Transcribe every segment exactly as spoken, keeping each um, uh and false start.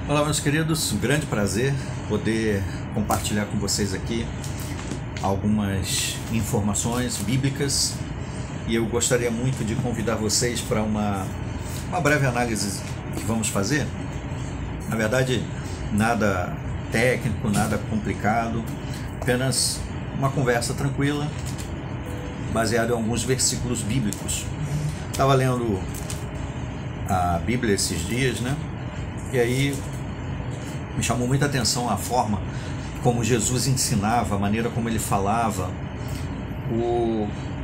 Olá, meus queridos, um grande prazer poder compartilhar com vocês aqui algumas informações bíblicas e eu gostaria muito de convidar vocês para uma, uma breve análise que vamos fazer. Na verdade, nada técnico, nada complicado, apenas uma conversa tranquila, baseada em alguns versículos bíblicos. Estava lendo a Bíblia esses dias, né? E aí me chamou muita atenção a forma como Jesus ensinava, a maneira como ele falava, o...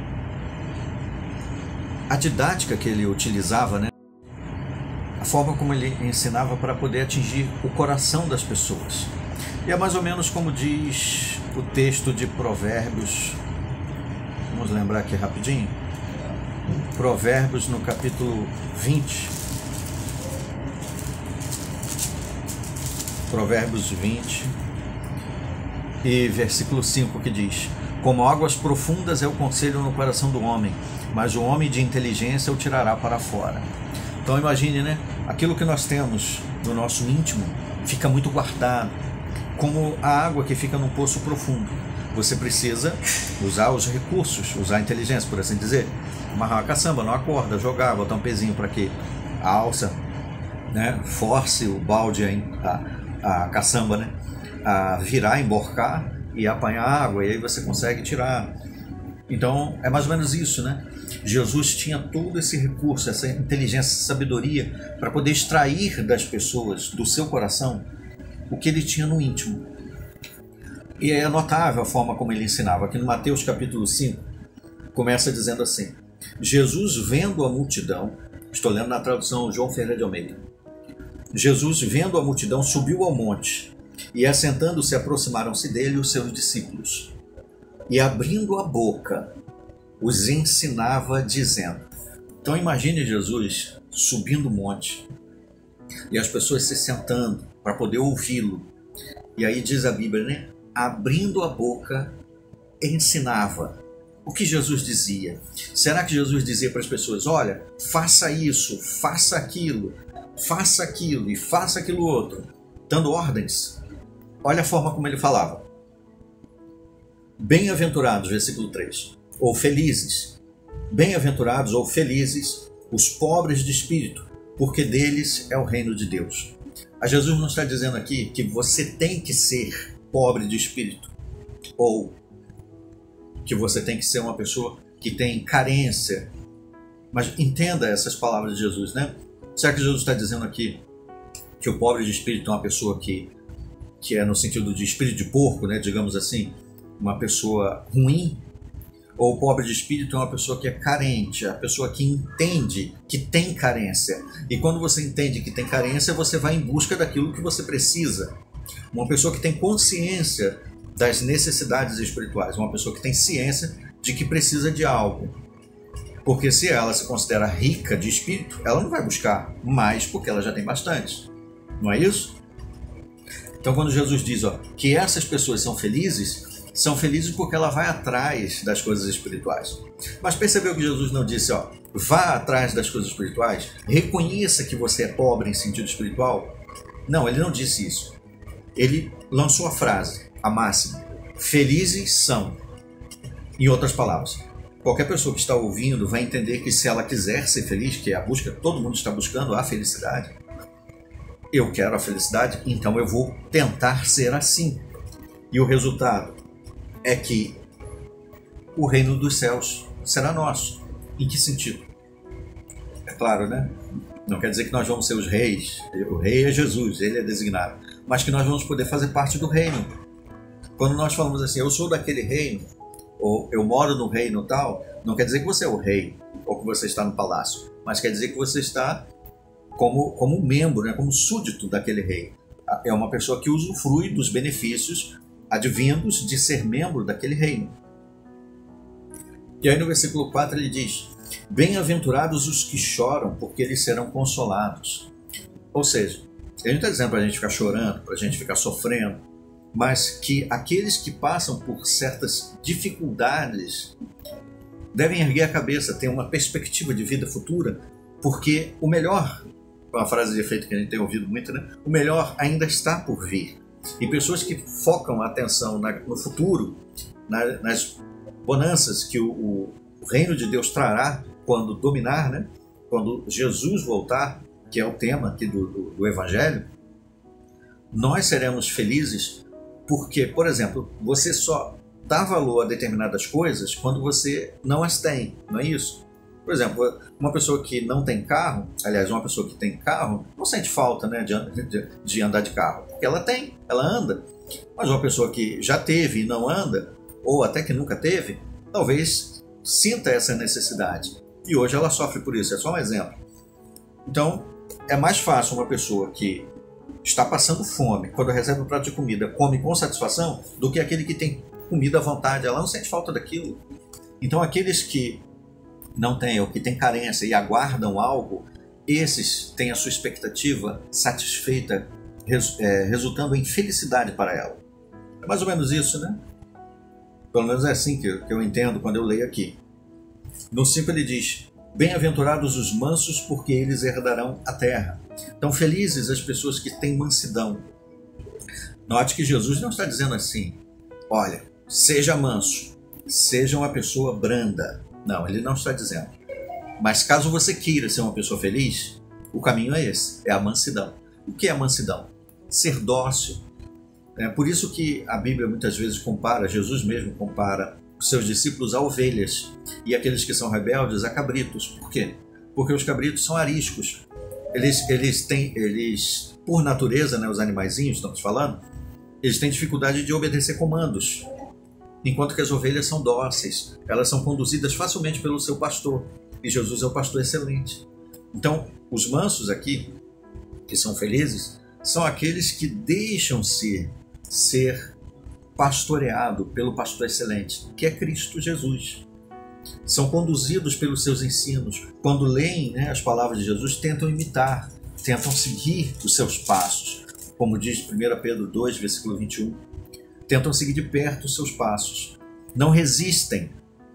a didática que ele utilizava, né? A forma como ele ensinava para poder atingir o coração das pessoas. E é mais ou menos como diz o texto de Provérbios. Vamos lembrar aqui rapidinho. Provérbios no capítulo vinte. Provérbios vinte e versículo cinco, que diz: como águas profundas é o conselho no coração do homem, mas o homem de inteligência o tirará para fora. Então imagine, né? Aquilo que nós temos no nosso íntimo fica muito guardado, como a água que fica num poço profundo. Você precisa usar os recursos, usar a inteligência, por assim dizer. Amarrar uma caçamba, não corda, jogar, botar um pezinho para que a alça, né, force o balde a a caçamba, né, a virar, emborcar e apanhar água, e aí você consegue tirar. Então é mais ou menos isso, né? Jesus tinha todo esse recurso, essa inteligência, essa sabedoria para poder extrair das pessoas, do seu coração, o que ele tinha no íntimo. E é notável a forma como ele ensinava. Aqui no Mateus capítulo cinco começa dizendo assim: Jesus, vendo a multidão, estou lendo na tradução João Ferreira de Almeida, Jesus, vendo a multidão, subiu ao monte, e assentando-se aproximaram-se dele os seus discípulos. E abrindo a boca, os ensinava, dizendo. Então imagine Jesus subindo o monte, e as pessoas se sentando para poder ouvi-lo. E aí diz a Bíblia, né? Abrindo a boca, ensinava. O que Jesus dizia? Será que Jesus dizia para as pessoas: olha, faça isso, faça aquilo, faça aquilo e faça aquilo outro, dando ordens? Olha a forma como ele falava. Bem-aventurados, versículo três, ou felizes, bem-aventurados ou felizes os pobres de espírito, porque deles é o reino de Deus. A Jesus não está dizendo aqui que você tem que ser pobre de espírito, ou que você tem que ser uma pessoa que tem carência. Mas entenda essas palavras de Jesus, né? Será que Jesus está dizendo aqui que o pobre de espírito é uma pessoa que, que é no sentido de espírito de porco, né? Digamos assim, uma pessoa ruim? Ou o pobre de espírito é uma pessoa que é carente, a pessoa que entende que tem carência. E quando você entende que tem carência, você vai em busca daquilo que você precisa. Uma pessoa que tem consciência das necessidades espirituais, uma pessoa que tem ciência de que precisa de algo. Porque se ela se considera rica de espírito, ela não vai buscar mais porque ela já tem bastante. Não é isso? Então quando Jesus diz, ó, que essas pessoas são felizes, são felizes porque ela vai atrás das coisas espirituais. Mas percebeu que Jesus não disse, ó, vá atrás das coisas espirituais, reconheça que você é pobre em sentido espiritual? Não, ele não disse isso. Ele lançou a frase, a máxima: felizes são. Em outras palavras, qualquer pessoa que está ouvindo vai entender que se ela quiser ser feliz, que é a busca, todo mundo está buscando a felicidade. Eu quero a felicidade, então eu vou tentar ser assim. E o resultado é que o reino dos céus será nosso. Em que sentido? É claro, né? Não quer dizer que nós vamos ser os reis. O rei é Jesus, ele é designado. Mas que nós vamos poder fazer parte do reino. Quando nós falamos assim, eu sou daquele reino, ou eu moro no reino tal, não quer dizer que você é o rei, ou que você está no palácio, mas quer dizer que você está como, como membro, né, como súdito daquele rei. É uma pessoa que usufrui dos benefícios advindos de ser membro daquele reino. E aí no versículo quatro ele diz: bem-aventurados os que choram, porque eles serão consolados. Ou seja, ele não está dizendo para a gente ficar chorando, para a gente ficar sofrendo, mas que aqueles que passam por certas dificuldades devem erguer a cabeça, ter uma perspectiva de vida futura, porque o melhor uma frase de efeito que a gente tem ouvido muito, né? O melhor ainda está por vir. E pessoas que focam a atenção na, no futuro, na, nas bonanças que o, o, o reino de Deus trará quando dominar, né? Quando Jesus voltar, que é o tema aqui do, do, do Evangelho, nós seremos felizes porque, por exemplo, você só dá valor a determinadas coisas quando você não as tem, não é isso? Por exemplo, uma pessoa que não tem carro, aliás, uma pessoa que tem carro, não sente falta, né, de, de, de andar de carro, porque ela tem, ela anda. Mas uma pessoa que já teve e não anda, ou até que nunca teve, talvez sinta essa necessidade. E hoje ela sofre por isso, é só um exemplo. Então, é mais fácil uma pessoa que está passando fome, quando recebe um prato de comida, come com satisfação, do que aquele que tem comida à vontade, ela não sente falta daquilo. Então, aqueles que não têm ou que têm carência e aguardam algo, esses têm a sua expectativa satisfeita, res, é, resultando em felicidade para ela. É mais ou menos isso, né? Pelo menos é assim que eu, que eu entendo quando eu leio aqui. No cinco ele diz: bem-aventurados os mansos, porque eles herdarão a terra. Então, felizes as pessoas que têm mansidão. Note que Jesus não está dizendo assim: olha, seja manso, seja uma pessoa branda. Não, ele não está dizendo. Mas caso você queira ser uma pessoa feliz, o caminho é esse, é a mansidão. O que é a mansidão? Ser dócil. É por isso que a Bíblia muitas vezes compara, Jesus mesmo compara os seus discípulos a ovelhas e aqueles que são rebeldes a cabritos. Por quê? Porque os cabritos são ariscos. Eles, eles têm, eles, por natureza, né, os animaizinhos, estamos falando, eles têm dificuldade de obedecer comandos. Enquanto que as ovelhas são dóceis, elas são conduzidas facilmente pelo seu pastor, e Jesus é o pastor excelente. Então, os mansos aqui, que são felizes, são aqueles que deixam-se ser pastoreado pelo pastor excelente, que é Cristo Jesus. São conduzidos pelos seus ensinos. Quando leem, né, as palavras de Jesus, tentam imitar, tentam seguir os seus passos. Como diz primeira Pedro dois, versículo vinte e um. Tentam seguir de perto os seus passos, não resistem,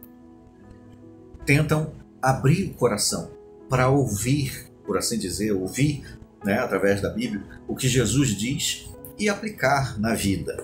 tentam abrir o coração para ouvir, por assim dizer, ouvir, né, através da Bíblia, o que Jesus diz e aplicar na vida.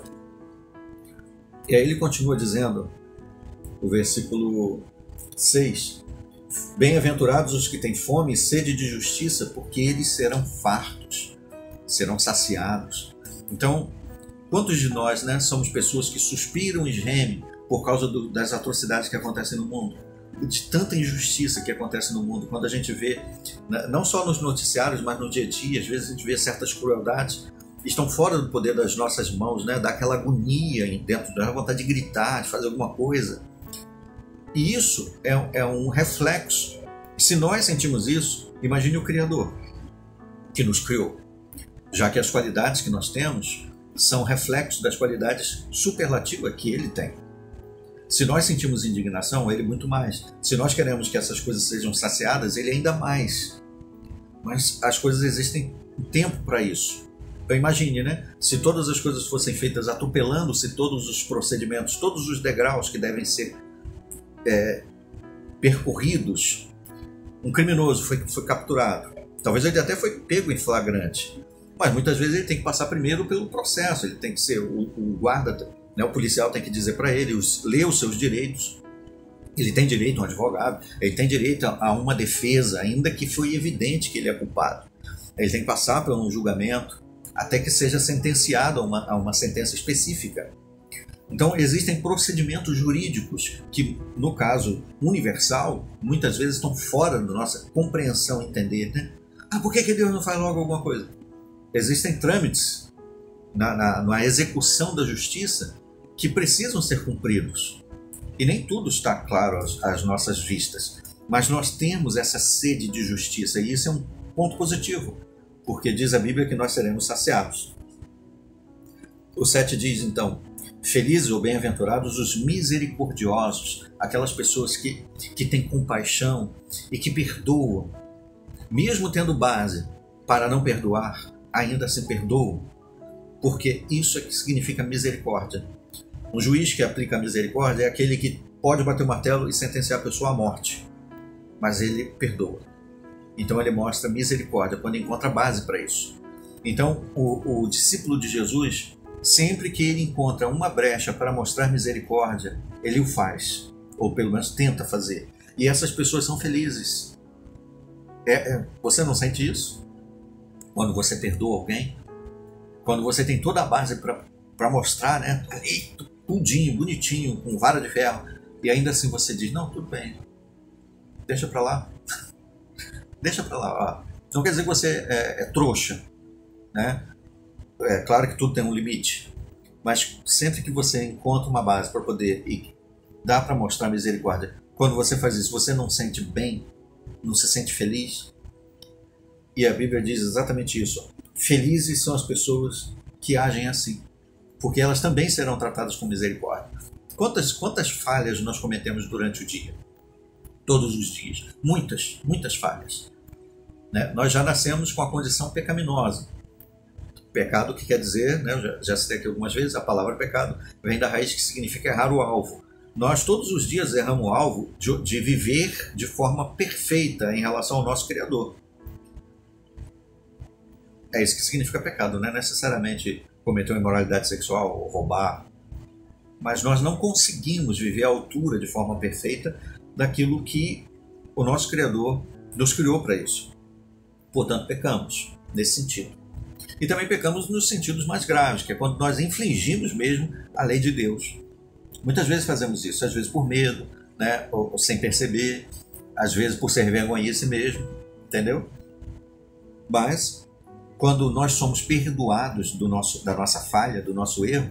E aí ele continua dizendo, o versículo seis, bem-aventurados os que têm fome e sede de justiça, porque eles serão fartos, serão saciados. Então, quantos de nós, né, somos pessoas que suspiram e gemem por causa do, das atrocidades que acontecem no mundo, de tanta injustiça que acontece no mundo, quando a gente vê, não só nos noticiários, mas no dia a dia, às vezes a gente vê certas crueldades, estão fora do poder das nossas mãos, né, dá aquela agonia dentro, dá vontade de gritar, de fazer alguma coisa. E isso é, é um reflexo. Se nós sentimos isso, imagine o Criador, que nos criou, já que as qualidades que nós temos são reflexos das qualidades superlativas que ele tem. Se nós sentimos indignação, ele muito mais. Se nós queremos que essas coisas sejam saciadas, ele ainda mais. Mas as coisas existem um tempo para isso. Então imagine, né? Se todas as coisas fossem feitas atropelando-se todos os procedimentos, todos os degraus que devem ser é, percorridos. Um criminoso foi, foi capturado. Talvez ele até foi pego em flagrante. Mas muitas vezes ele tem que passar primeiro pelo processo, ele tem que ser o, o guarda, né, o policial tem que dizer para ele, os, ler os seus direitos. Ele tem direito a um advogado, ele tem direito a, a uma defesa, ainda que foi evidente que ele é culpado. Ele tem que passar por um julgamento até que seja sentenciado a uma, a uma sentença específica. Então existem procedimentos jurídicos que, no caso universal, muitas vezes estão fora da nossa compreensão e entender, né? Ah, por que, que Deus não faz logo alguma coisa? Existem trâmites na, na, na execução da justiça que precisam ser cumpridos. E nem tudo está claro às, às nossas vistas. Mas nós temos essa sede de justiça e isso é um ponto positivo, porque diz a Bíblia que nós seremos saciados. O sete diz então, felizes ou bem-aventurados os misericordiosos, aquelas pessoas que, que têm compaixão e que perdoam, mesmo tendo base para não perdoar, ainda se perdoam, porque isso é que significa misericórdia. Um juiz que aplica a misericórdia é aquele que pode bater o martelo e sentenciar a pessoa à morte, mas ele perdoa. Então ele mostra misericórdia quando encontra base para isso. Então o, o discípulo de Jesus, sempre que ele encontra uma brecha para mostrar misericórdia, ele o faz, ou pelo menos tenta fazer. E essas pessoas são felizes. É, é, você não sente isso? Quando você perdoa alguém? Quando você tem toda a base para mostrar, né? Tudinho, bonitinho, com vara de ferro, e ainda assim você diz, não, tudo bem, deixa para lá. Deixa para lá. Ó. Não quer dizer que você é, é trouxa, né? É claro que tudo tem um limite, mas sempre que você encontra uma base para poder e dá para mostrar misericórdia, quando você faz isso, você não sente bem, não se sente feliz. E a Bíblia diz exatamente isso. Felizes são as pessoas que agem assim, porque elas também serão tratadas com misericórdia. Quantas, quantas falhas nós cometemos durante o dia? Todos os dias. Muitas, muitas falhas. Né? Nós já nascemos com a condição pecaminosa. Pecado, que quer dizer, né, eu já, já citei aqui algumas vezes, a palavra pecado vem da raiz que significa errar o alvo. Nós todos os dias erramos o alvo de, de viver de forma perfeita em relação ao nosso Criador. É isso que significa pecado, não é necessariamente cometer uma imoralidade sexual ou roubar. Mas nós não conseguimos viver à altura de forma perfeita daquilo que o nosso Criador nos criou para isso. Portanto, pecamos nesse sentido. E também pecamos nos sentidos mais graves, que é quando nós infringimos mesmo a lei de Deus. Muitas vezes fazemos isso, às vezes por medo, né, ou, ou sem perceber, às vezes por ser vergonhice mesmo, entendeu? Mas, quando nós somos perdoados do nosso, da nossa falha, do nosso erro,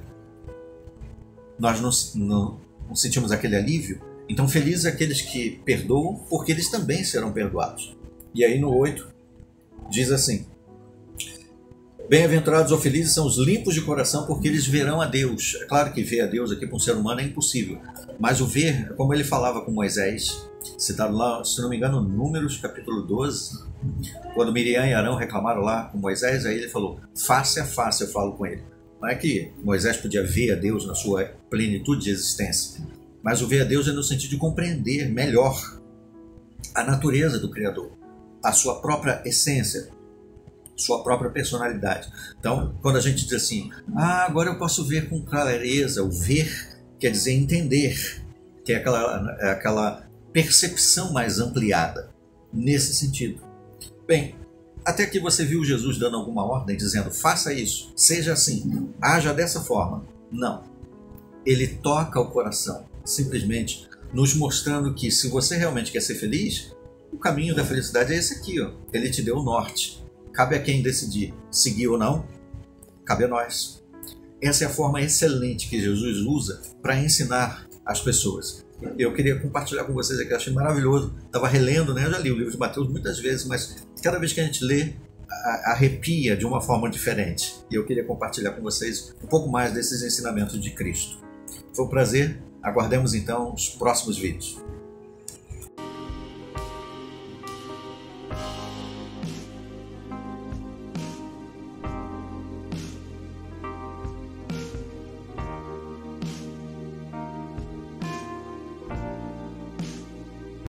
nós não, não, não sentimos aquele alívio. Então, felizes aqueles que perdoam, porque eles também serão perdoados. E aí no oito, diz assim: bem-aventurados ou felizes são os limpos de coração, porque eles verão a Deus. É claro que ver a Deus aqui para um ser humano é impossível, mas o ver, como ele falava com Moisés, citado lá, se não me engano, Números, capítulo doze, quando Miriam e Arão reclamaram lá com Moisés, aí ele falou, face a face eu falo com ele. Não é que Moisés podia ver a Deus na sua plenitude de existência, mas o ver a Deus é no sentido de compreender melhor a natureza do Criador, a sua própria essência, sua própria personalidade. Então, quando a gente diz assim, ah, agora eu posso ver com clareza, o ver quer dizer entender, que é aquela, é aquela percepção mais ampliada, nesse sentido. Bem, até aqui você viu Jesus dando alguma ordem, dizendo, faça isso, seja assim, haja dessa forma. Não. Ele toca o coração, simplesmente nos mostrando que se você realmente quer ser feliz, o caminho da felicidade é esse aqui, ó. Ele te deu o norte. Cabe a quem decidir seguir ou não, cabe a nós. Essa é a forma excelente que Jesus usa para ensinar as pessoas. Eu queria compartilhar com vocês aqui, eu achei maravilhoso. Estava relendo, né? Eu já li o livro de Mateus muitas vezes, mas cada vez que a gente lê, arrepia de uma forma diferente. E eu queria compartilhar com vocês um pouco mais desses ensinamentos de Cristo. Foi um prazer. Aguardemos então os próximos vídeos.